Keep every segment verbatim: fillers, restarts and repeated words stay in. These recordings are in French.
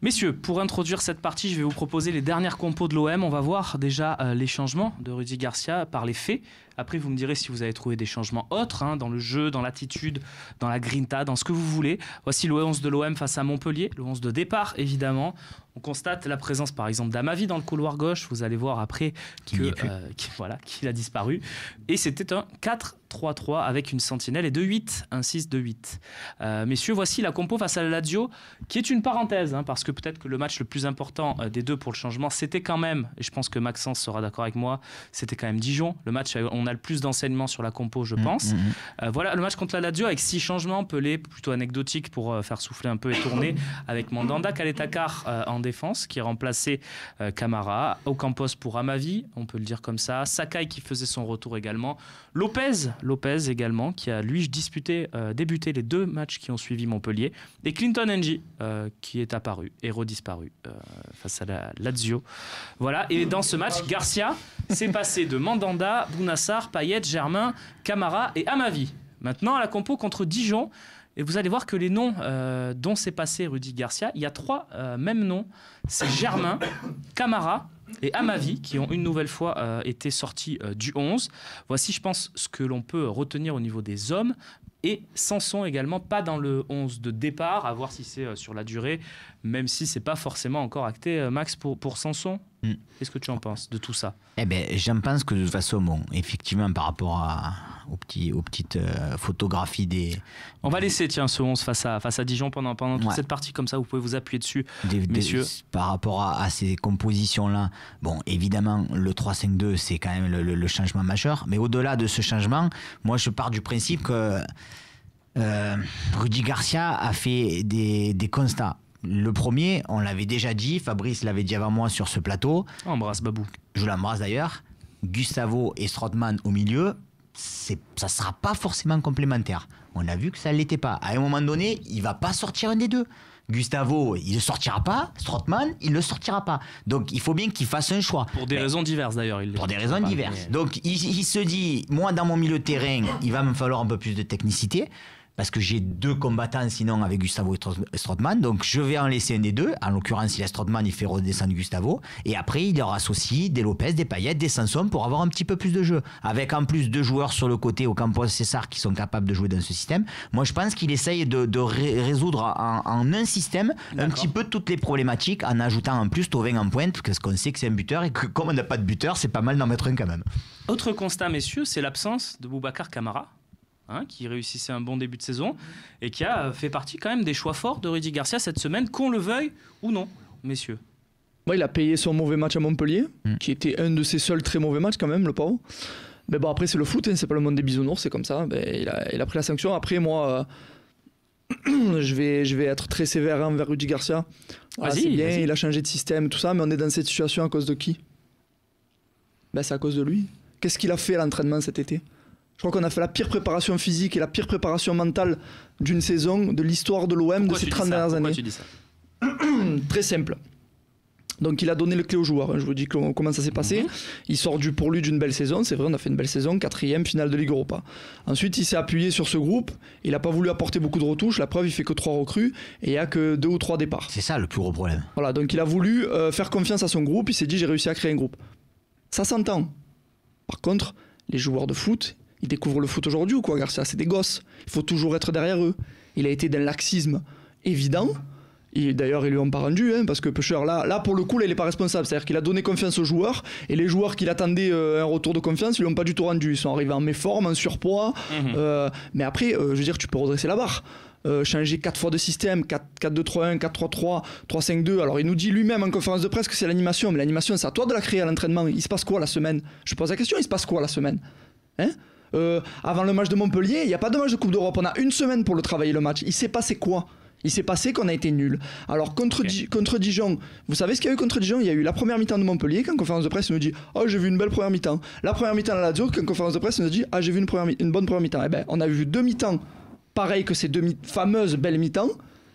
Messieurs, pour introduire cette partie, je vais vous proposer les dernières compos de l'O M. On va voir déjà euh, les changements de Rudy Garcia par les faits. Après, vous me direz si vous avez trouvé des changements autres, hein, dans le jeu, dans l'attitude, dans la grinta, dans ce que vous voulez. Voici le onze de l'O M face à Montpellier, le onze de départ, évidemment. On constate la présence, par exemple, d'Amavi dans le couloir gauche. Vous allez voir après que, euh, qu'il, voilà, qu'il a disparu. Et c'était un quatre trois trois avec une sentinelle et deux huit, un six deux huit. Euh, messieurs, voici la compo face à la Lazio, qui est une parenthèse, hein, parce que peut-être que le match le plus important euh, des deux pour le changement, c'était quand même, et je pense que Maxence sera d'accord avec moi, c'était quand même Dijon. Le match, on a le plus d'enseignements sur la compo, je pense. Mmh, mmh. Euh, voilà, le match contre la Lazio avec six changements, Pelé, plutôt anecdotique pour euh, faire souffler un peu et tourner, avec Mandanda, Kaletakar euh, en défense, qui remplaçait euh, Camara, Ocampos pour Amavi, on peut le dire comme ça, Sakai qui faisait son retour également, Lopez, Lopez également, qui a lui disputé, euh, débuté les deux matchs qui ont suivi Montpellier, et Clinton N'Jie, euh, qui est apparu et redisparu euh, face à la Lazio. Voilà, et dans ce match, Garcia s'est passé de Mandanda, Bounassar, Payet, Germain, Camara et Amavi. Maintenant, à la compo contre Dijon, et vous allez voir que les noms euh, dont s'est passé Rudy Garcia, il y a trois euh, mêmes noms. C'est Germain, Camara et Amavi qui ont une nouvelle fois euh, été sortis euh, du onze. Voici, je pense, ce que l'on peut retenir au niveau des hommes. Et Sanson également, pas dans le onze de départ, à voir si c'est euh, sur la durée, même si c'est pas forcément encore acté, euh, Max, pour, pour Sanson. Mm. Qu'est-ce que tu en penses de tout ça? Eh ben, j'en pense que de toute façon, bon, effectivement, par rapport à, aux, petits, aux petites euh, photographies des... On va laisser, tiens, ce onze face à, face à Dijon pendant, pendant toute ouais. cette partie, comme ça, vous pouvez vous appuyer dessus, des, messieurs. Des, par rapport à, à ces compositions-là, bon, évidemment, le trois cinq deux, c'est quand même le, le, le changement majeur, mais au-delà de ce changement, moi, je pars du principe que euh, Rudy Garcia a fait des, des constats. Le premier, on l'avait déjà dit, Fabrice l'avait dit avant moi sur ce plateau. Embrasse Babou. Je l'embrasse d'ailleurs. Gustavo et Strootman au milieu, c'est, ça ne sera pas forcément complémentaire. On a vu que ça ne l'était pas. À un moment donné, il ne va pas sortir un des deux. Gustavo, il ne sortira pas. Strootman, il ne le sortira pas. Donc, il faut bien qu'il fasse un choix. Pour des mais, raisons diverses, d'ailleurs. Il pour des raisons pas, diverses. Mais... Donc, il, il se dit, moi, dans mon milieu de terrain, il va me falloir un peu plus de technicité. Parce que j'ai deux combattants sinon avec Gustavo et Strootman, donc je vais en laisser un des deux. En l'occurrence, il a Strootman, il fait redescendre Gustavo, et après il leur associe des Lopez, des Payet, des Sanson pour avoir un petit peu plus de jeu. Avec en plus deux joueurs sur le côté, Ocampos, César, qui sont capables de jouer dans ce système. Moi, je pense qu'il essaye de, de ré- résoudre en, en un système D'accord. un petit peu toutes les problématiques en ajoutant en plus Thauvin en pointe, parce qu'on sait que c'est un buteur et que comme on n'a pas de buteur, c'est pas mal d'en mettre un quand même. Autre constat, messieurs, c'est l'absence de Boubacar Camara. Hein, qui réussissait un bon début de saison et qui a fait partie quand même des choix forts de Rudy Garcia cette semaine, qu'on le veuille ou non, messieurs. Ouais, il a payé son mauvais match à Montpellier, mmh. qui était un de ses seuls très mauvais matchs quand même, le pauvre. Mais bon, après c'est le foot, hein, c'est pas le monde des bisounours, c'est comme ça. Ben, il, a, il a pris la sanction. Après moi, euh, je, vais, je vais être très sévère envers Rudy Garcia. Ah, vas-y, c'est bien, vas-y. Il a changé de système, tout ça, mais on est dans cette situation à cause de qui? Ben, c'est à cause de lui. Qu'est-ce qu'il a fait à l'entraînement cet été? Je crois qu'on a fait la pire préparation physique et la pire préparation mentale d'une saison de l'histoire de l'O M Pourquoi de ces trente dernières Pourquoi années. Tu dis ça Très simple. Donc il a donné le clé aux joueurs. Je vous dis comment ça s'est passé. Mm-hmm. Il sort du pour lui d'une belle saison. C'est vrai, on a fait une belle saison, quatrième finale de Ligue Europa. Ensuite, il s'est appuyé sur ce groupe. Il n'a pas voulu apporter beaucoup de retouches. La preuve, il fait que trois recrues et il n'y a que deux ou trois départs. C'est ça le plus gros problème. Voilà, donc il a voulu euh, faire confiance à son groupe. Il s'est dit, j'ai réussi à créer un groupe. Ça s'entend. Par contre, les joueurs de foot, ils découvrent le foot aujourd'hui ou quoi, Garcia? C'est des gosses. Il faut toujours être derrière eux. Il a été d'un laxisme évident. Et d'ailleurs, ils lui ont pas rendu, hein, parce que Pêcheur, là, là, pour le coup, là, il n'est pas responsable. C'est-à-dire qu'il a donné confiance aux joueurs, et les joueurs qui l'attendaient euh, un retour de confiance, ils lui ont pas du tout rendu. Ils sont arrivés en méforme, en surpoids. Mmh. Euh, mais après, euh, je veux dire, tu peux redresser la barre. Euh, changer quatre fois de système, quatre deux trois un, quatre trois trois, trois cinq deux. Alors, il nous dit lui-même en conférence de presse que c'est l'animation. Mais l'animation, c'est à toi de la créer à l'entraînement. Il se passe quoi la semaine? Je pose la question, il se passe quoi la semaine? Hein? Euh, avant le match de Montpellier, il n'y a pas de match de Coupe d'Europe. On a une semaine pour le travailler, le match. Il s'est passé quoi? Il s'est passé qu'on a été nul. Alors contre, okay. Di- contre Dijon, vous savez ce qu'il y a eu contre Dijon? Il y a eu la première mi-temps de Montpellier, qu'en conférence de presse, il nous dit « Oh, j'ai vu une belle première mi-temps ». La première mi-temps de la Lazio, qu'en conférence de presse, il nous dit « Ah, j'ai vu une, première mi- une bonne première mi-temps ». Eh bien, on a vu deux mi-temps pareilles que ces deux mi- fameuses belles mi-temps,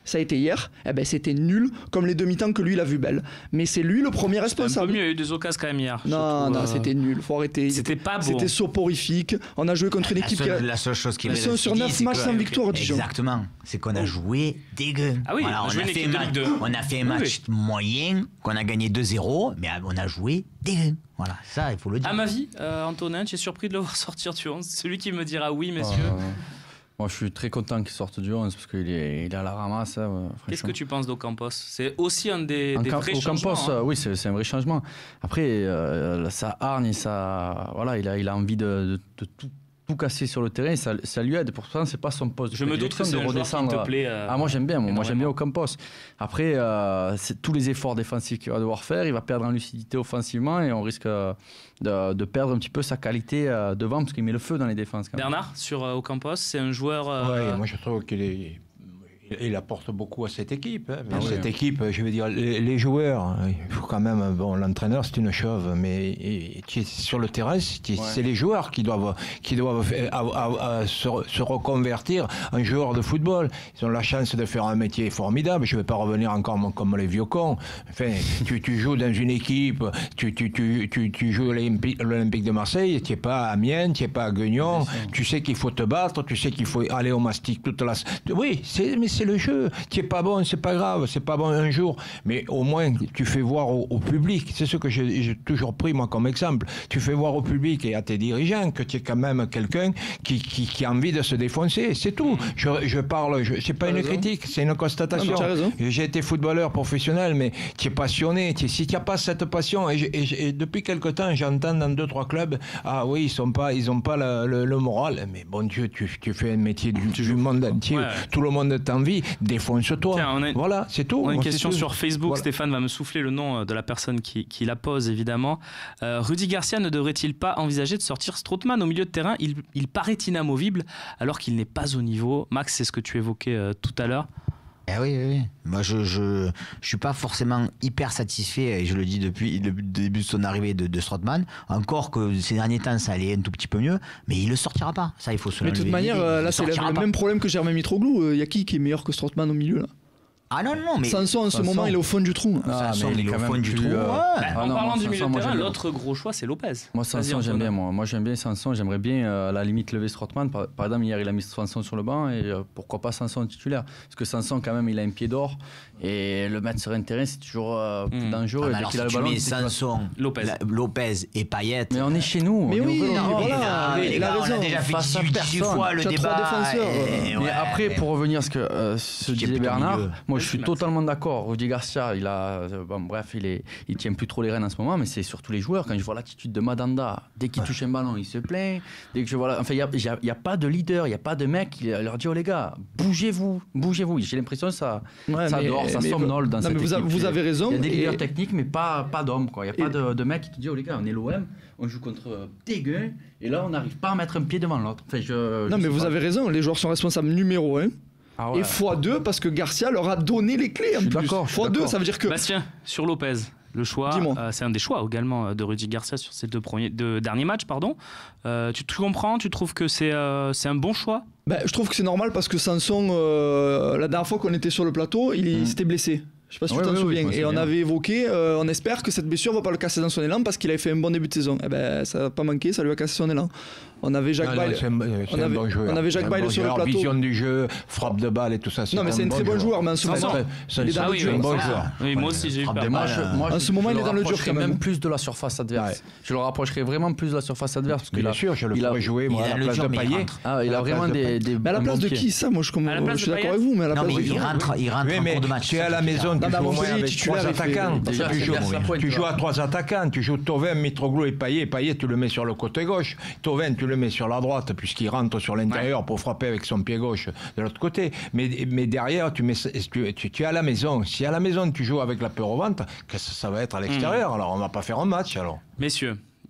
ça a été hier, eh ben c'était nul, comme les demi-temps que lui il a vu belle. Mais c'est lui le premier C'était un responsable. peu mieux, il y a eu des occasions quand même hier. Non, surtout, non, euh, c'était nul, faut arrêter. C'était pas beau. C'était soporifique. On a joué contre une La équipe qui a... seule, la seule chose qui Ils reste sont dans sur ce qu'il neuf dit, c'est matchs que- sans victoire, Dijon. Exactement. C'est qu'on a joué dégueu. Ah oui, Voilà, on a on, joué a une fait équipe de un Ligue match, deux. on a fait un Oui, match moyen, qu'on a gagné deux zéro, mais on a joué dégueu. Voilà, ça, il faut le dire. À ma vie, euh, Antonin, tu es surpris de le voir sortir du onze. Celui qui me dira oui, messieurs. Euh, moi, je suis très content qu'il sorte du onze parce qu'il est, il est à la ramasse. Hein, ouais, Qu'est-ce que franchement. tu penses d'Ocampos? C'est aussi un des, En des Cam- vrais au changements. Campos, hein. euh, oui, c'est, c'est un vrai changement. Après, euh, ça hargne, et ça, voilà, il a, il a envie de, de, de tout, tout casser sur le terrain. Ça, ça lui aide. Pourtant, c'est pas son poste. de Je me doute que prédilection c'est de un joueur qui redescendre. te plaît. euh, Ah, moi j'aime bien, moi, moi j'aime bien énormément. Ocampos. Après, euh, c'est tous les efforts défensifs qu'il va devoir faire, il va perdre en lucidité offensivement et on risque euh, de, de perdre un petit peu sa qualité euh, devant parce qu'il met le feu dans les défenses. Quand même. Bernard, sur euh, Ocampos, c'est un joueur. euh, Ouais, moi je trouve qu'il est. Il apporte beaucoup à cette équipe. hein. Mais Ah oui, cette hein. équipe, je veux dire, les, les joueurs, hein, il faut quand même. Bon, l'entraîneur, c'est une chose, mais et, tu es sur le terrain, c'est, Ouais. c'est les joueurs qui doivent, qui doivent à- à- à se, se reconvertir en joueurs de football. Ils ont la chance de faire un métier formidable. Je ne vais pas revenir encore comme les vieux cons. Enfin, tu, tu joues dans une équipe, tu, tu, tu, tu, tu joues l'Olympique, l'Olympique de Marseille, tu n'es pas à Amiens, tu n'es pas à Guignon, tu sais qu'il faut te battre, tu sais qu'il faut aller au mastic toute la. Oui, c'est, mais c'est le jeu. Tu n'es pas bon, c'est pas grave, c'est pas bon un jour, mais au moins tu fais voir au, au public. C'est ce que j'ai, j'ai toujours pris moi comme exemple. Tu fais voir au public et à tes dirigeants que tu es quand même quelqu'un qui, qui, qui a envie de se défoncer. C'est tout. Je, je parle, je, c'est pas T'as une raison. critique, c'est une constatation. Non, mais tu as raison. J'ai été footballeur professionnel, mais tu es passionné. Tu es- si tu n'as pas cette passion, et, je- et je- et depuis quelque temps, j'entends dans deux, trois clubs, ah oui, ils n'ont pas, ils ont pas le, le- le moral. Mais bon Dieu, tu, tu fais un métier du, du monde entier. Ouais. Tout le monde t'envie. Défonce-toi. Tiens, on a- Voilà, c'est tout. On a une C'est question tout. sur Facebook. Voilà. Stéphane va me souffler le nom euh, de la personne qui, qui la pose, évidemment. Euh, Rudy Garcia ne devrait-il pas envisager de sortir Strootman au milieu de terrain? il, il paraît inamovible alors qu'il n'est pas au niveau. Max, c'est ce que tu évoquais euh, tout à l'heure. Eh oui, oui, oui. Moi, je, je, je suis pas forcément hyper satisfait, et je le dis depuis le début de son arrivée de, de Strootman. Encore que ces derniers temps, ça allait un tout petit peu mieux, mais il le sortira pas. Ça, il faut se Mais de toute l'enlever manière, l'idée. euh, Il là le c'est le, sortira le pas. même problème que Germain Mitroglou. Il y a qui qui est meilleur que Strootman au milieu là? Ah non, non, non, mais Sanson en ce Sanson. moment il est au fond du trou. Ah, Sanson, mais il est au quand fond même du plus, trou. euh, Ouais. Bah, Ah en non, parlant moi, du milieu Sanson, de moi, terrain, j'aime bien. l'autre gros choix, c'est Lopez. Moi, Vas-y, Sanson, j'aime Antonin. bien. Moi, moi j'aime bien Sanson. J'aimerais bien, euh, à la limite, lever Strootman. Par, par exemple, hier, il a mis Sanson sur le banc et euh, pourquoi pas Sanson titulaire? Parce que Sanson, quand même, il a un pied d'or et le mettre sur un terrain, c'est toujours euh, plus Mm. dangereux. Ah, Et mais dès alors, qu'il si a le tu ballon, mets tu sais qu'il va- Sanson, Lopez. la- Lopez et Payet. Mais on est chez nous. Mais on est oui, au vélo. non, mais mais voilà, là, mais les il a gars, on raison. a déjà fait Face à dix-huit, dix-huit personne. fois le Tu as trois débat. défenseurs, et- euh. Mais ouais, après, mais- pour revenir à ce que euh, ce Qui est disait plutôt Bernard, milieu. moi Vas-y, je suis Max. totalement d'accord. Rudy Garcia, il a, euh, bon, bref, il est, il tient plus trop les rênes en ce moment, mais c'est surtout les joueurs. Quand je vois l'attitude de Madanda, dès qu'il touche un ballon, il se plaint. Dès que je vois, la- enfin, il y a, il y a- il y a pas de leader, il y a pas de mec qui leur dit oh les gars, bougez-vous, bougez-vous. J'ai l'impression que ça, Ouais, ça mais- dort, ça mais- somnole dans non, cette mais vous, a- équipe. vous avez raison. Il y a des et- leaders techniques, mais pas, pas d'hommes. quoi. Il n'y a pas Et- de, de mec qui te dit oh les gars, on est l'O M, on joue contre euh, dégueu, et là on n'arrive pas à mettre un pied devant l'autre. Enfin, je, Non je mais sais vous pas. avez raison, les joueurs sont responsables numéro un. Ah ouais. Et fois deux parce que Garcia leur a donné les clés en suis plus. d'accord, je suis fois deux, d'accord. ça veut dire que Bastien, sur Lopez, le choix, Dis-moi. euh, c'est un des choix également euh, de Rudy Garcia sur ces deux, premiers, deux derniers matchs. Pardon. Euh, tu te comprends? Tu trouves que c'est euh, c'est un bon choix? ben, je trouve que c'est normal parce que Sanson, euh, la dernière fois qu'on était sur le plateau, il, il Mm. s'était blessé. Je sais pas si Ouais, tu t'en ouais, ouais, souviens. je m'en Et on souviens. avait évoqué, euh, on espère que cette blessure va pas le casser dans son élan parce qu'il avait fait un bon début de saison. Et ben ça n'a pas manqué, ça lui a cassé son élan. On avait Jacques Ah, non, Bail. c'est un, c'est on un avait- bon joueur. on avait Jacques C'est un Bail bon sur le joueur. plateau. Vision du jeu, frappe de balle et tout ça. Non mais c'est un très bon joueur, mais en ce Sanson. moment, C'est il est dans le un dur. bon ça. joueur. Oui, moi aussi j'ai eu frappe peur. des Moi, balles, je, euh, moi, en je- ce moment, je il est le dans le dur rapprocherais quand même. même plus de la surface adverse. Ouais. Je le rapprocherais vraiment plus de la surface adverse parce qu'il Bien a, sûr, je le il a- ferais jouer moi, il à a la le place dur, de mais il Payet. rentre. ah, il À a la vraiment place de des, Payet. des Mais à la un place bon de pied. qui ça? Moi je, comme- À la place je suis de d'accord Payet avec vous, mais à la Non, place mais de il rentre, il rentre Oui, en mais cours de match. tu es ça à la qui fait maison, peur. tu Non, mais à joues au moins Montpellier, avec titulaire, trois il fait- attaquants. Déjà, Tu c'est joues, vers sa pointe, tu tu joues vois. à trois attaquants, tu joues Thauvin, Mitroglou et Payet. Payet, tu le mets sur le côté gauche. Thauvin, tu le mets sur la droite, puisqu'il rentre sur l'intérieur pour frapper avec son pied gauche de l'autre côté. Mais, mais derrière, tu, mets, tu, tu, tu es à la maison. Si à la maison, tu joues avec la peur au ventre, que ça, ça va être à l'extérieur. Alors, on va pas faire un match, alors. Messieurs,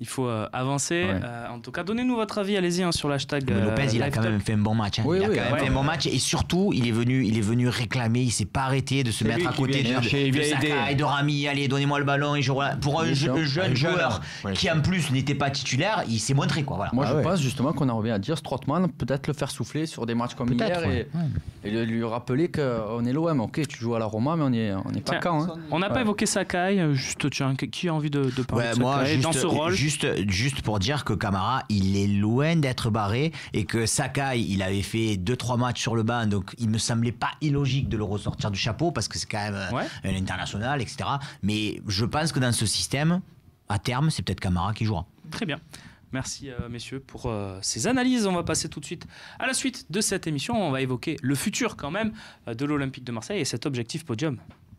Il faut euh, avancer. Ouais. Euh, en tout cas, donnez-nous votre avis. Allez-y hein, sur l'hashtag. Mais euh, Lopez, il a Live quand Talk. même fait un bon match. hein. Oui, il a oui, quand même ouais. fait un bon match et surtout, il est venu, il est venu réclamer. Il s'est pas arrêté de se C'est mettre lui à qui côté vient de, chercher, il de vient Sakai, aider. de Rami. Allez, donnez-moi le ballon. Et je relance. Pour un, Bien je- sûr. un jeune Un jeune, joueur ouais, qui c'est en plus n'était pas titulaire, il s'est montré quoi. Voilà. Moi, Ah je ouais. pense justement qu'on en revient à dire Strootman, peut-être le faire souffler sur des matchs comme hier Peut-être. ouais. et, et lui rappeler qu'on est l'O M. Ok, tu joues à la Roma, mais on est, on est pas Tiens, quand. Hein. On n'a pas Ouais. évoqué Sakai. euh, Juste, tiens, qui a envie de, de parler Ouais, de moi, Sakai juste, dans ce rôle? juste, juste pour dire que Camara, il est loin d'être barré et que Sakai, il avait fait deux trois matchs sur le banc, donc il me semblait pas illogique de le ressortir du chapeau parce que c'est quand même euh, Ouais. un international, et cetera. Mais je pense que dans ce système, à terme, c'est peut-être Camara qui jouera. Très bien. Merci euh, messieurs pour euh, ces analyses. On va passer tout de suite à la suite de cette émission. On va évoquer le futur quand même euh, de l'Olympique de Marseille et cet objectif podium.